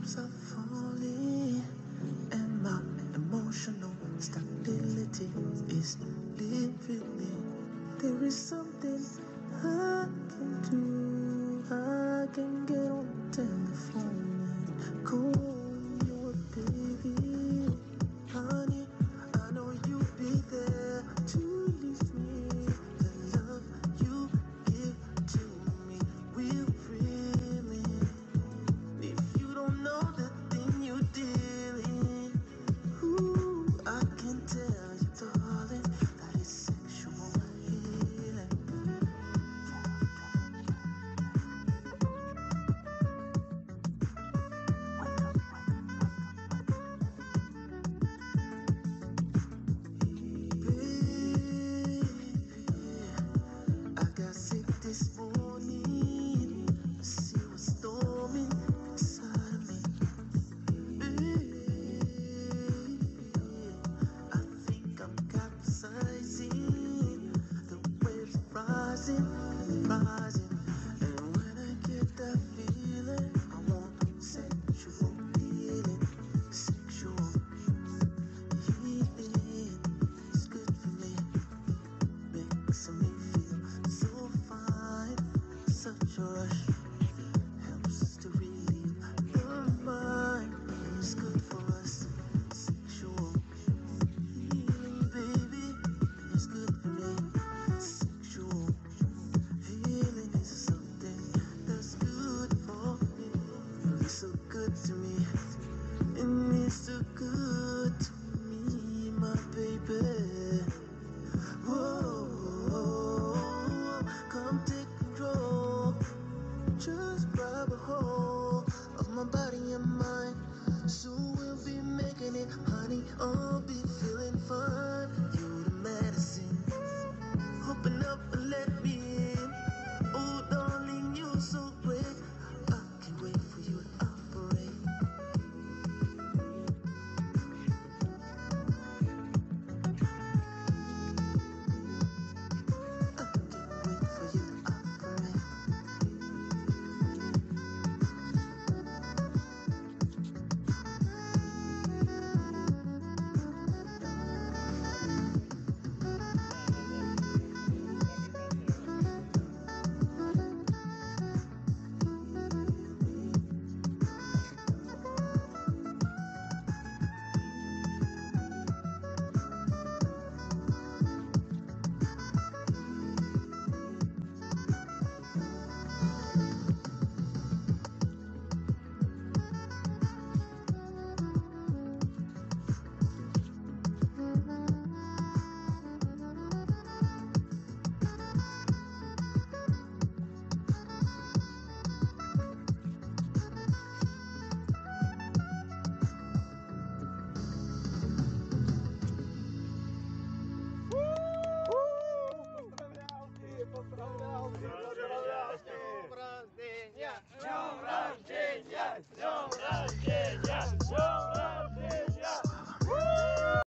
Sometimes I fall in, and my emotional stability is leaving me. There is something I can do. I can get on the telephone and call your baby. Honey, I know you'll be there to release me. The love you give to me will free me. If you don't know the thing you're dealing, ooh, I can tell you, darling, that it's sexual healing. Baby, I got sick this morning. I see what's storming inside of me. I think I'm capsizing. The waves rising, rising.